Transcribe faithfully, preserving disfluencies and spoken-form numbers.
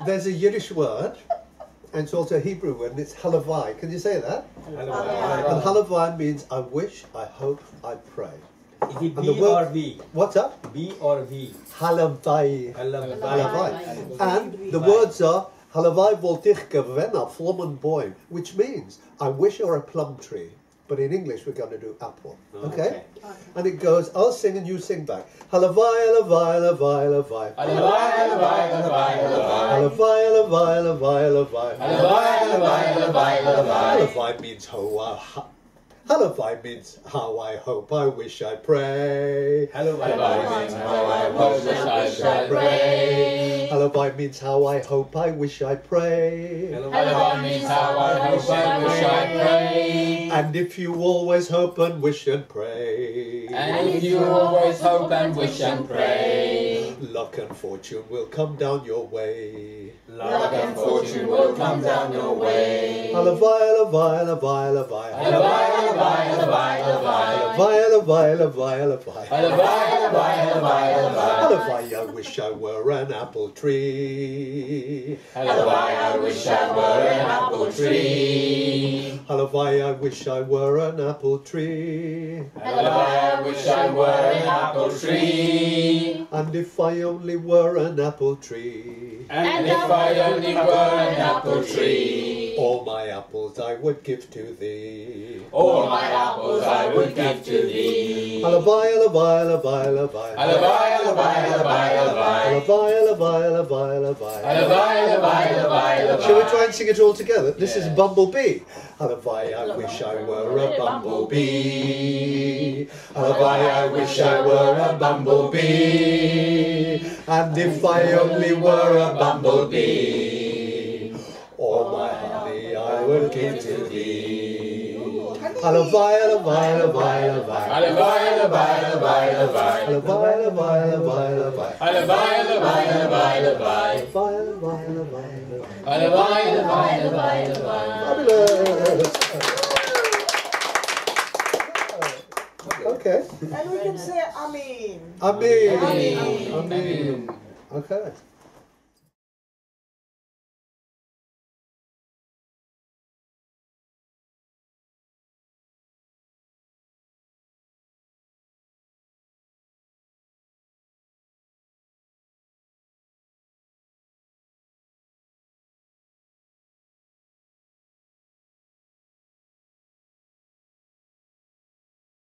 there's a Yiddish word, and it's also a Hebrew word, and it's halavai. Can you say that? Halavai. And halavai means I wish, I hope, I pray. Is it And the B word- or V? What's up? B or V? Halavai. Halavai. Halavai. And the words are halavai voltich gewenna flommen boim, which means I wish you're a plum tree. But in English, we're going to do apple. Okay? Okay. And it goes, I'll sing and you sing back. Halavai, halavai, halavai, halavai. Halavai, halavai, halavai, halavai. Halavai, halavai, halavai, halavai. Halavai, halavai, halavai, halavai. Halavai means ho, uh, ha. Halavai means how I hope, I wish, I pray. Halavai means how I wish I shall pray. Halavai means how I hope, I wish, I pray. Halavai means how I hope I wish I pray. And if you always hope and wish and pray, And if you always hope and wish and pray, luck and fortune will come down your way. luck and fortune will come down your way. Halavai, halavai, halavai, halavai. Halavai, halavai, halavai, halavai. Halavai, halavai, halavai, halavai. Halavai, halavai, halavai, halavai. Halavai, I wish I were an apple tree. Halavai, I wish I were an apple tree. Halavai, I wish I were an apple tree. Halavai, I wish I were an apple tree. And if I only were an apple tree, And if I only were an apple tree, all my apples I would give to thee. all my apples I would give to thee. Halavai, halavai, halavai, halavai. Halavai, halavai, halavai, halavai. Halavai, halavai, halavai, halavai. Halavai, halavai, halavai, halavai. Shall we try and sing it all together? This is Yeah. Bumblebee. Halavai, I wish I were a bumblebee. Halavai, I wish I were a bumblebee. And if I only were a bumblebee, all my honey I would give to thee. Halavai, halavai, halavai, halavai. Halavai, halavai, halavai, halavai. Halavai, halavai, halavai, halavai. Halavai, halavai, halavai, halavai. Halavai, halavai, halavai, halavai. Halavai, halavai, halavai, halavai. Fabulous. Okay. And we can say Amin. Amen. Amen. Amen. Okay.